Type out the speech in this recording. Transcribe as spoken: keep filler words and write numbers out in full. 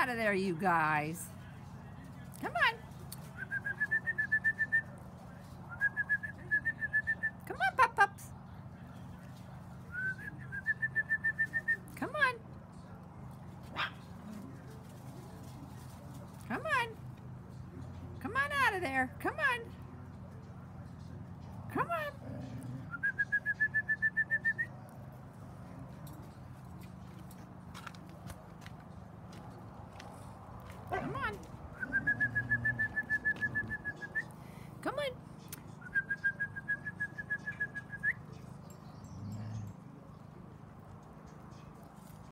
out of there, you guys. Come on. Come on, Pup Pups. Come on. Come on. Come on out of there. Come on. Come on. Come on. Come on.